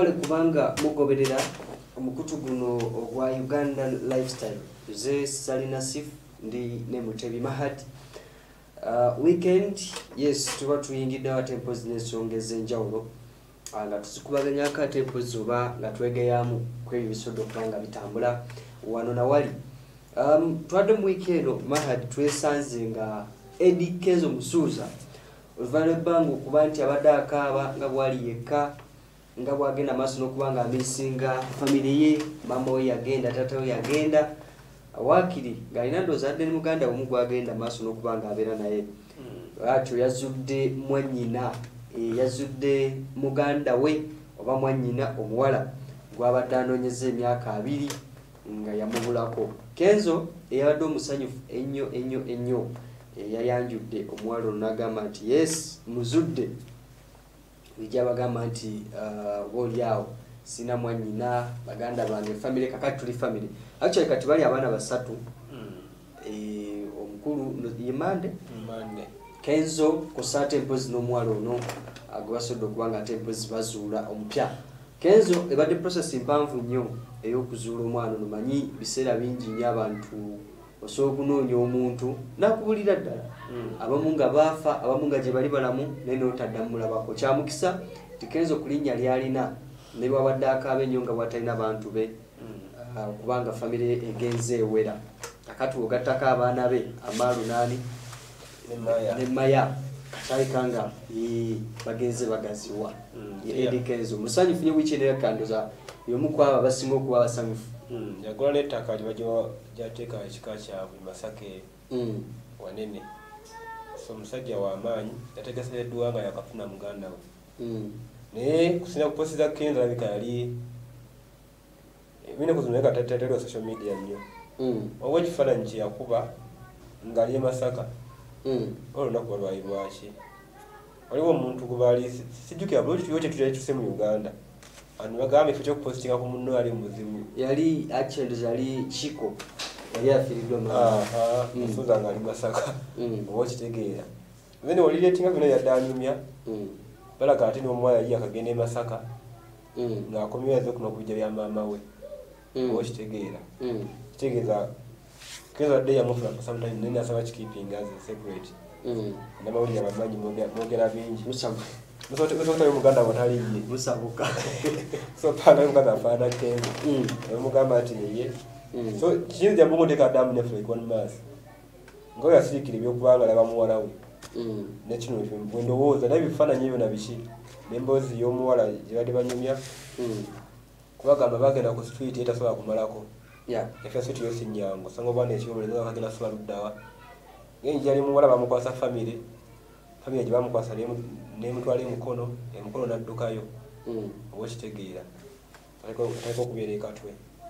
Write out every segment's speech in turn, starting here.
mwebale kubanga mugoberera omukutu guno ogwa Uganda lifestyle. Ze Salina Sif ndi ne Mutebi Mahad. Weekend, yes, tuba tuyingidde wa temples n'ensongeza enjawulo. Nga tusikubaganya ka temples oba nga twegeyamu kw'ebisodo kubanga bitambula wano na wali. Twadde mu weekend Mahad twesanze nga Eddie Kenzo Musuuza oluvale bangu okuba nti abadde akaaba nga bwali yekka nga bwagenda maaso n'okubanga amisinga family ye, mama we yagenda, tata we yagenda, wakiri ng'alina ndowooza adde ne muganda omu gwagenda maaso n'okubanga abeera naye. Atyo yazudde mwannyina, yazudde muganda we oba mwannyina omuwala gw'abadde anoonyeza emyaka 2 nga yamubulako. Kenzo eyabadde omusanyufu ennyo yayanjudde omuwala ono n'agamba nti yes muzudde. Bijja bagamba nti olyawo sina mwannyina, baganda bange family, kakati tuli family. Actually kati bali abaana basatu. Omukulu Yimande Kenzo kusa temples n'omuwala ono agwasodde okubanga temples bazuula omupya. Kenzo ebadde process mpanvu nnyo ey'okuzuula omwana ono. Manyi biseera bingi nnyo abantu osobola okunoonya omuntu nakubulira ddala, abamu nga baafa, abamu nga gye bali balamu naye n'otaddamu mulabako. Kyamukisa ti Kenzo ku linnya ly'alina ne bwabadde akaaba ennyo nga bw'atalina bantu be, kubanga famire egenze ewera. Kakati ogattako abaana be Amaalu nani ne Maya katalika nga bagenze bagaziwa. Eddie Kenzo musanyufu nnyo wiikendi yakandoza y'omu ku abo abasinga okuba abasanyufu. Yagula n'ettaka gyateeka ekika kyabwe Masake wanene. So omusajja w'amaanyi yategeseddwa nga yakafuna muganda we. Naye kusinga ku posti za Kenzo alabika yali ebintu kuzuneka tatero social media nnyo. Owa ekifaananyi kye yakuba ng'ali e Masaka. Olunaku lwali lwaki? Waliwo omuntu gwe baali sijjukira bulungi tuyo kyetuse mu Uganda. Anu bagamba ekifo ky'okupostinga ku munno ali muzimu. Yali actually yali Chiko. Yali afiiriddwa mama. Musuuza ng'ali Masaka. Oba okitegeera. Then walireetinga byonna yadde anyumya. Balaga ate n'omuwala yali akagenda e Masaka. Ng'akomyewo yazze okuno okubijja bya maama we. Oba okitegeera. Kitegeeza Kenzo adde yamufuna for some time, naye nasaba kikeeping as a separate. N'amawulire abamanyi mwogera bingi. Musobola Muganda bw'atali ye. Musabuka. So panga Muganda afaana Kenzo. Mugamba ati ye. So kiyinza muteeka ddamu ne Flake one mass. Ng'oyo yasirikira ebyokubanga alaba muwala we. Ne kino bwe ndowooza naye ebifaananyi ebyo na biki. N'emboozi y'omuwala gye badde banyumya. Kubagamba bagenda ku street etasobola kumalako. Efe street yose nnyango. Sanga obwana ekiyomulenzi nga kagenda sobola luddawa. Ng'enjira ali muwala bamukwasa family. Family gye bamukwasa n'emutwala emukono n'addukayo. Oba okitegeera. Aliko okubeera ekatwe.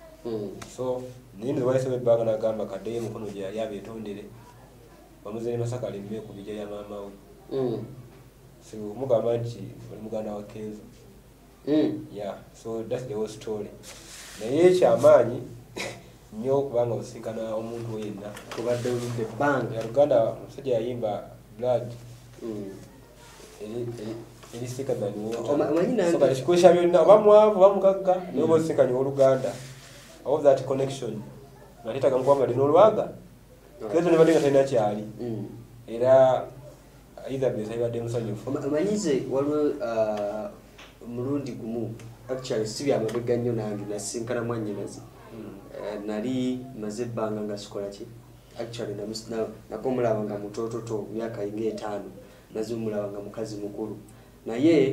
So nindi lwayise ebbanga n'agamba kaddeyo emukono gye yali abeetondere. Bamuze ne Masaka aleme ku bijja ya maama we. So mugamba nti oli muganda wa Kenzo. Yeah, so that's the whole story. Naye ekyamaanyi nnyo kubanga osinkana omuntu yenna. Kubadde oludde ebbanga. Ya Luganda omusajja yayimba blood. Elisika bani so kalishikusha byonna oba mwavu oba mugagga naye oba osinkanye oluganda. All that connection. Naletaga mukwamba lino olwaga. Kenzo ne badde nga talina kyali. Era Elizabeth ayibadde musanyufu. Amanyize waliwo mulundi gumu actually sibi amabega nnyo nange nasinkana mwannyinaze. Nali maze ebbanga nga sikola ki actually nakomulaba nga mutototo myaka inga 5 naze omulaba nga mukazi mukulu naye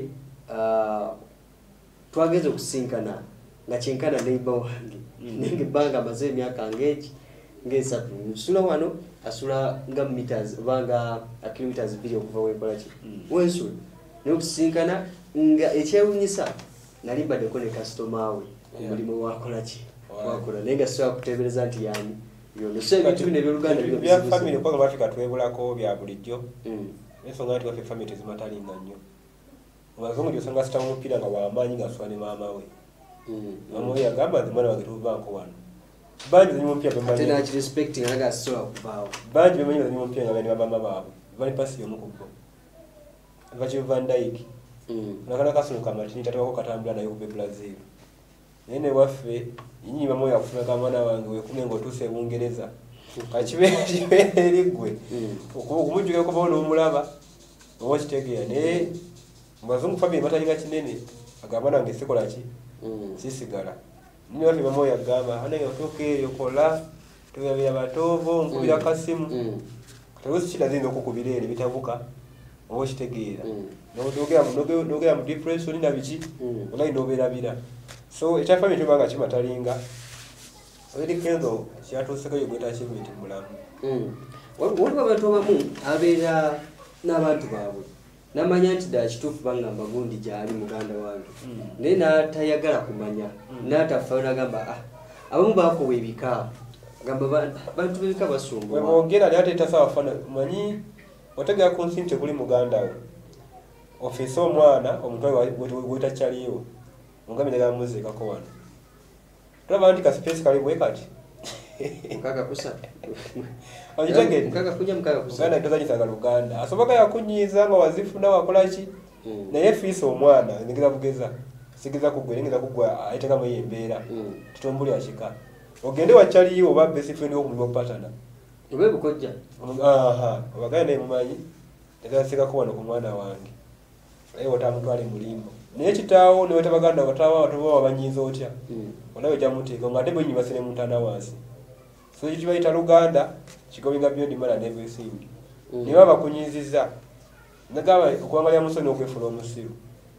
twageze okusinkana nga kyenkana neighbor wange nenge ebbanga maze emyaka ng'esatu nsula wano asula nga meters banga kilometers 2 okuva wekola ki wensula n'okusinkana nga ekyewunyisa nali mbaddeko ne customer we omulimu wakola ki wakola naye nga sobola kuteebereza nti yani byonna ebintu bino ebyoluganda bya family kwa Africa twebulako bya bulijjo ensonga nti waffe family tezimatalinga nnyo abazungu gyosanga sita omupiira nga wamaanyi nga asula ne maama we maama we yagamba nti mwana wange tuvanko wano bangi zenye omupiira ate nakirespecting naga asobola okuvaawo bangi bemanyi zenye omupiira nga bani bamaama baabwe bali pasi y'omu ku bo Virgil van Dijk nakana kasuluka matini tatwako katambula nayo ku Brazil nene waffe yinyi bamwe yakufuna kamwana wange wekume ngotuse Bungereza kachibe ligwe okumujjuka ko bono omulaba okitegera ne bazungu family batalinga kinene agabana nge sikola ki sisigala nini waffe bamwe yagamba anenge otoke yokola tuyabira batovo nkubira kasimu katusi chida zindo okukubirere bitabuka okitegera nogera mu depression na biki olai noberabira so echa family tubanga kimatalinga Eri kendo kyatuuseko yogeta achievement mulamu. Waliwo abantu abamu abeera n'abantu baabwe namanya nti ddala kituufu bangamba gundi gyali muganda wange naye n'atayagala kumanya n'atafaayo n'agamba abamu baakowa ebika gamba bantu b'ebika basumbuwa bwebogera naye ate tasawafana manyi otegera ku nsi nti kuli muganda we ofisa omwana omutwe wetakyaliyo mungamiraga muziikako wano tulaba nti kaspace kali bwe kati mukaga kusa okitegedde mukaga kunya mukaga kusa Uganda tozanyisanga Luganda asoboka yakunyiza nga wazifuna wakola ki naye fiisa omwana ngira bugeza sigiza kugwe ngira kugwa ayiteka mu yembeera tutombuli akika ogende wakyaliyo oba best friend wo mu patana obe bukojja obaganda emumanyi tegasika kuwano ku mwana wange naye otamutwale mulimbo naye kitaawo niwe tabaganda watawa watoba abanyiza otya olawe jamuteeka nga ate bwenyi basene muntana wansi so kiti bayita Luganda kigobinga byondi mala nebesimbi niwe abakunyiziza nagaba okuwangalya musoni okwefula omusiru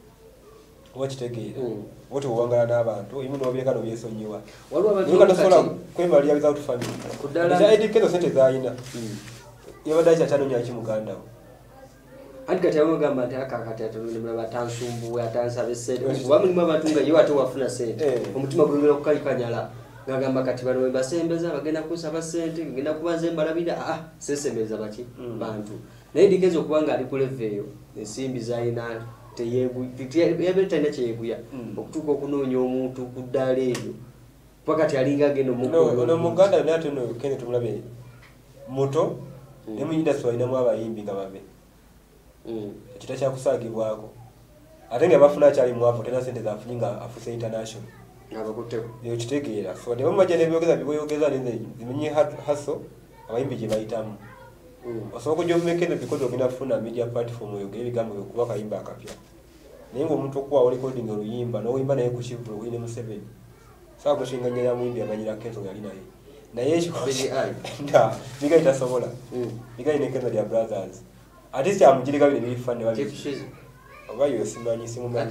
wakitegeera wote uwangala n'abantu imu n'obyeka n'obyesonyiwa waliwo tasobola kwemalira without family eza edikezo sente zayina yabadde akyakyanoonya ki muganda we anti kati abamugamba nti akakati atonondemula batansumbuwe atansaba essente kuba mulimu abantu nga yo ate wafuna sente omutima gulumira okukalikanyala ngagamba kati bano wembasembeza bagenda kusaba sente ngenda kubanza embalabira sesembeza baki bantu naye dikezo okubanga ali ku level eyo ensimbi zayina yabeera talina kyeyeguya okutuuka okunoonya omuntu ku ddaala eryo pakati alinga agenda omuganda naye ate no kende tumulabe muto ne mu industry alinamu abayimbi nga babe ekita kyakusaagibwako ate nga bafuna akyali mwavu tena sente zafunye nga afuse international ekitegeera so ne bamajja nebyogeza biboyogeza zimenye haso abayimbi gye bayitamu osobola okujja omumekendo because ogenda kufuna media platform oyogera ebigambo byokuba akayimba akapya naye ngaomuntu okuwawo recording oluyimba n'oyimba naye ku kivulo oyine Museveni sawa kushinganyira muyimbi amanyira Kenzo yali naye bigai tasobola bigai ne Kenzo lya brothers ate kyamugirika bino ebifane oba yosimanyi simumanyi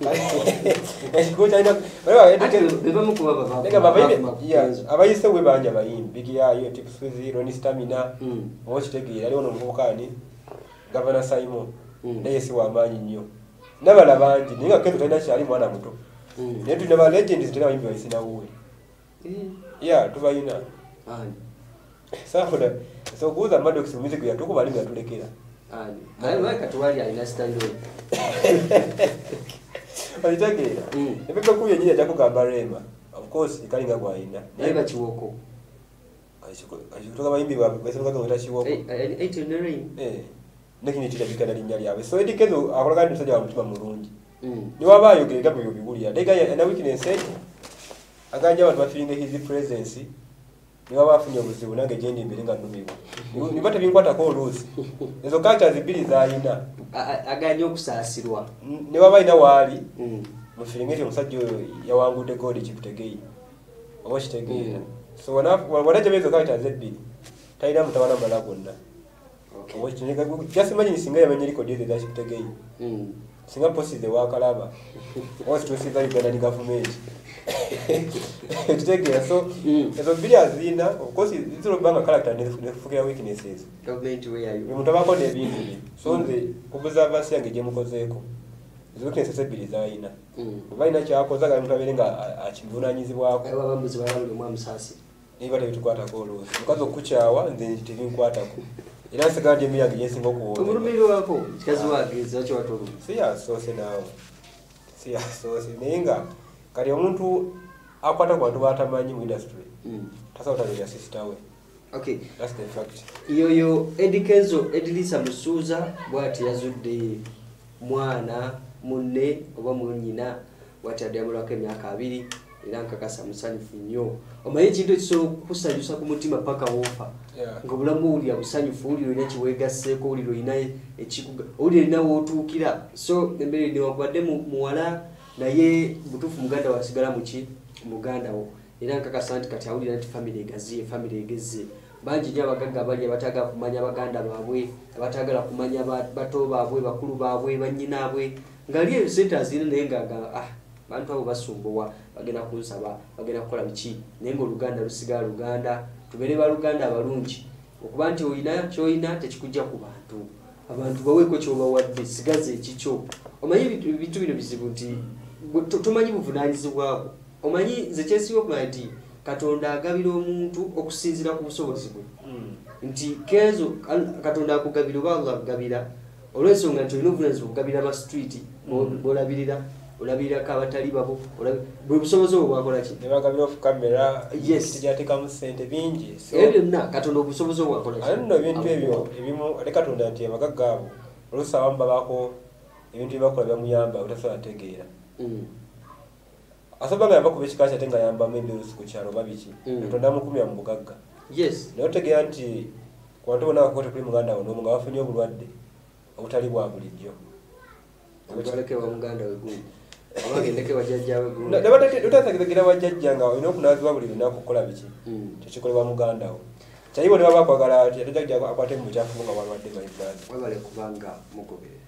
abayise we banja bayimbi bigiyayo tipuswizi Roni Stamina okitegeera aliwo n'omuvukani Governor Simon naye si wamaanyi nnyo n'abala bangi naye nga Kenzo talina kyali mwana muto naye tulina ba legends tena bayimbi bayisinawuwe tubayina safuda so kuuza Maddox music yatukuba ali yatulekera katuwali alina standard alitegeera ebyo kuye nyine jakugamba Rema of course ikalinga gwayina naye bakiwoko kutoka bayimbi basenga ngota kiwoko nekini kitabikana linnya lyawe so edikezo akolaga ndi musajja wa mutima mulungi ni wabayo gerega byo bibulya dega na weakness aganja abantu bafilinga his presence niba bafunye obuzibu nange gyendi imbere nga nnumirwa niba tebinkwata ko oluusi ezo culture zibiri zayina aganja okusaasirwa ne baba ina waali mufiringeti omusajja oyo yawangudde godi kikutegeyi oba kitegeera so wanaje bezo culture zebbiri talina mutawana mala gonna just imagine singa yamenye record ezo za kikutegeyi singa posi ze wakalaba ositusiza Uganda ni government tutegeera so ezo bbiri azina of course zero banga character nefukira weaknesses government where are you muntu abako nebintu so nze observance yange gye mukozeeko ezo weaknesses ebbiri zayina bayina kyakoza ga muntu abere nga akivunanyizibwako abambuzi balabuli mu amusasi niba tebitukwatako oluusi mukazi okukyawa nze tebinkwatako era nsigala gye miyange gyensinga okuwona omulumiro wako kikazi wageza kiwatolu siyasoose naawe siyasoose naye nga kati omuntu akwata ku bantu batamanyi mu industry tasobola kutalera sister we that's the fact yoyo Eddie Kenzo Edilisa Musuuza bwati yazudde mwana munne oba munnyina watadde amulwako emyaka 2 era nkakasa musanyufu nnyo omanyi ekintu ekisobola okusanyusa ku mutima paka woofa nga obulamu owulira busanyufu owulira olina kiweegasseeko owulira olina ekikuga owulira olina wootuukira so embeera newankubadde muwala naye butuufu muganda wasigala muki muganda wo era nkakasa nti kati awulira nti famire egaziye famire egezze bangi nnyo abagagga abali abatagala kumanya baganda baabwe abatagala kumanya bato baabwe bakulu baabwe bannyinaabwe ngaali eyo sente azirina naye ngaaga bantu abo basumbuwa bagenda kunsaba bagenda kukola biki naye ng'oluganda lusigala luganda tubeere baluganda abalungi okuba nti olina kyolina tekikujja ku bantu abantu baweeko kyobawadde sigaza ekikyo omanyi ebintu bino bizibu nti tomanyi buvunaanyizibwako omanyi nze kyensinga okumanya nti katonda agabira omuntu okusinziira ku busobozi bwe nti kezo katonda akugabira oba Allah akugabira olw'ensonga nti olina obuvunaanyizibwa okugabira aba street olabirako abatali babo bwe busobozi obwo bwakolaki nebagabira off camera tejatekamu ssente bingi ebyo byonna katonda obusobozi obwo bwakolaki nno ebintu ebyo ebimu ate katonda nti abagagga abo oluusi abamu babako ebintu byebakola byamuyamba otasobola tegeera asobola nga yava kuba ekika kyate nga yambamu ebirusi ku kyalo oba biki katonda amukumya mu bugagga naye otegeera nti ku bantu bonna bakote kuli muganda wo n'omu nga bafunye obulwadde obutali bwa bulijjo otwalekewa muganda we gundi abagendeke bajjajja we gundi otategeera bajjajja nga olina okunaazibwa buli lunaku okukola biki tekikolebwa muganda wo kyayibo ne baba bakwagala ati atajjajja akwate mu bukyafu nga walwadde baibulazi webale kubanga mugobere